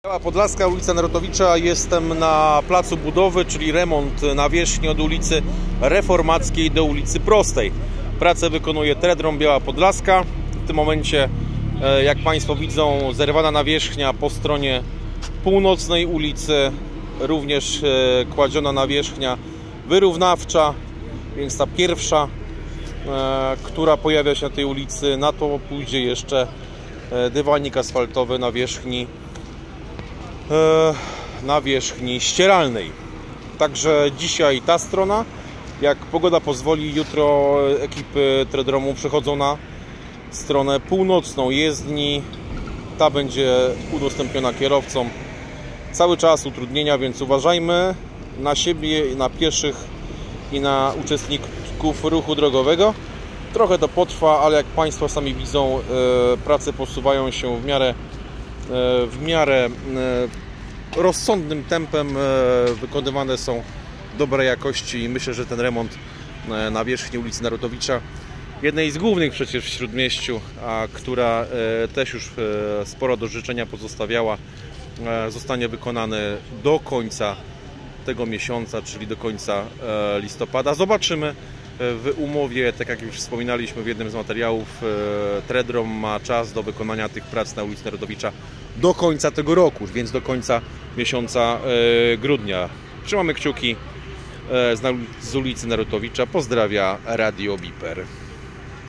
Biała Podlaska, ulica Narutowicza. Jestem na placu budowy, czyli remont nawierzchni od ulicy Reformackiej do ulicy Prostej. Pracę wykonuje Tredrom Biała Podlaska. W tym momencie, jak Państwo widzą, zerwana nawierzchnia po stronie północnej ulicy, również kładziona nawierzchnia wyrównawcza, więc ta pierwsza, która pojawia się na tej ulicy. Na to pójdzie jeszcze dywanik asfaltowy na wierzchni ścieralnej. Także dzisiaj ta strona. Jak pogoda pozwoli, jutro ekipy Tredromu przechodzą na stronę północną jezdni. Ta będzie udostępniona kierowcom. Cały czas utrudnienia, więc uważajmy na siebie, na pieszych i na uczestników ruchu drogowego. Trochę to potrwa, ale jak Państwo sami widzą, prace posuwają się w miarę rozsądnym tempem, wykonywane są dobrej jakości i myślę, że ten remont nawierzchni ulicy Narutowicza, jednej z głównych przecież w Śródmieściu, a która też już sporo do życzenia pozostawiała, zostanie wykonany do końca tego miesiąca, czyli do końca listopada. Zobaczymy w umowie, tak jak już wspominaliśmy w jednym z materiałów, Tredrom ma czas do wykonania tych prac na ulicy Narutowicza do końca tego roku, więc do końca miesiąca grudnia. Trzymamy kciuki z ulicy Narutowicza. Pozdrawia Radio Biper.